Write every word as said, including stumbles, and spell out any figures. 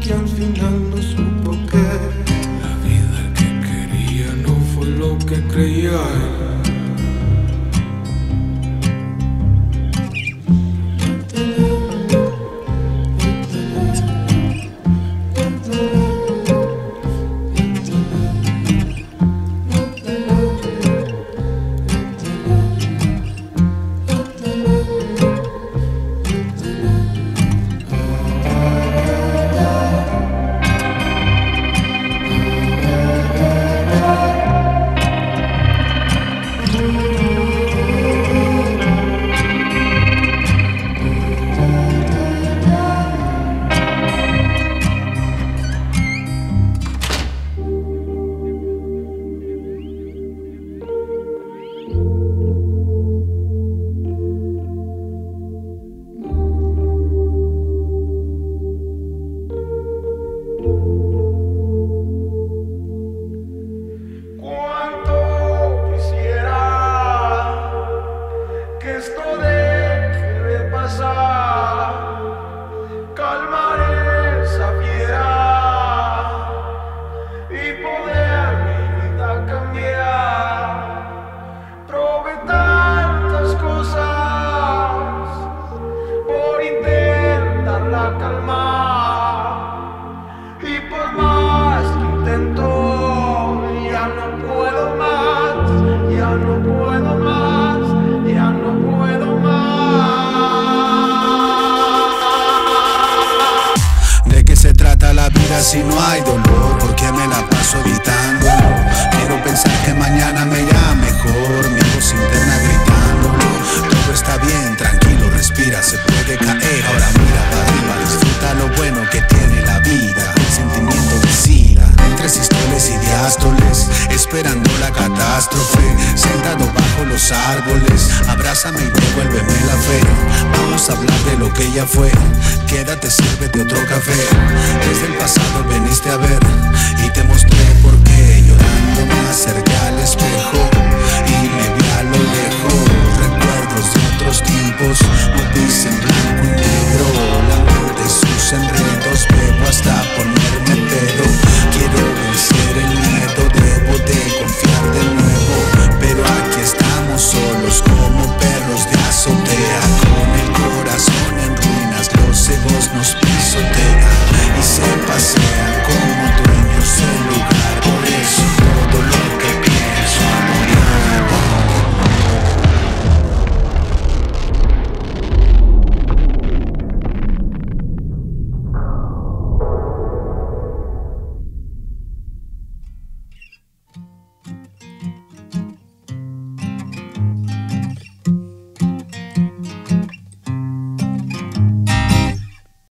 que al final no supo que la vida que quería no fue lo que creía él. Si no hay dolor, ¿por qué me la paso evitándolo? Quiero pensar que mañana me irá mejor, mi voz interna gritándolo. Todo está bien, tranquilo, respira, se puede caer. Ahora mira para arriba, disfruta lo bueno que tiene la vida. Sentimiento de sida, entre sistoles y diástoles, esperando la catástrofe. Sentado bajo los árboles, abrázame y devuélveme la fe. Vamos a hablar de lo que ella fue. Quédate, sírvete otro café. Desde el pasado veniste a ver